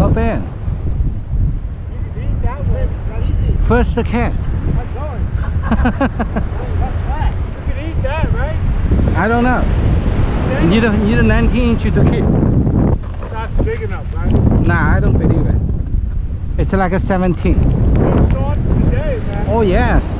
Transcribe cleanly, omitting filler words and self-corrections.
not bad. You can eat that one. Not easy. First cast. That's all. That's flat. You can eat that, right? I don't know. You need a 19-inch to keep. It's not big enough, right? Nah, I don't believe it. It's like a 17. Good start to the day, man. Oh yes.